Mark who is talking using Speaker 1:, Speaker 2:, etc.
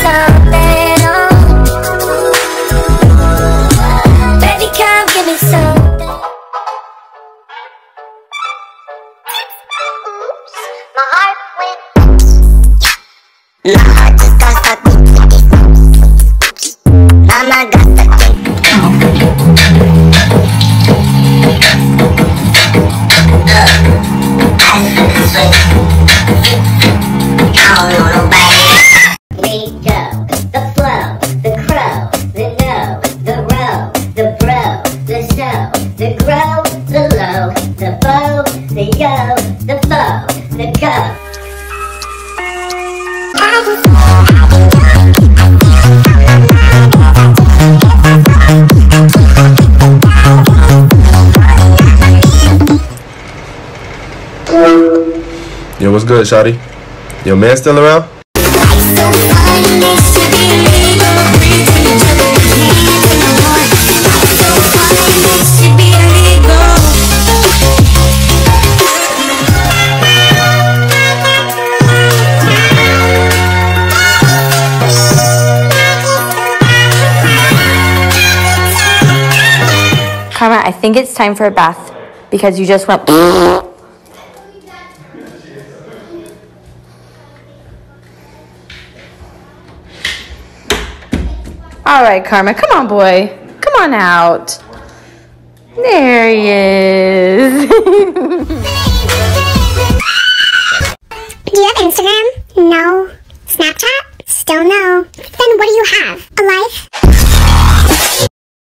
Speaker 1: something, baby, come give me something. Oops, my heart went. Mama just got stuck. Mama got stuck.
Speaker 2: Yo, what's good, shawty? Your man still around?
Speaker 3: Karma, I think it's time for a bath because you just went. All right, Karma, come on, boy. Come on out. There.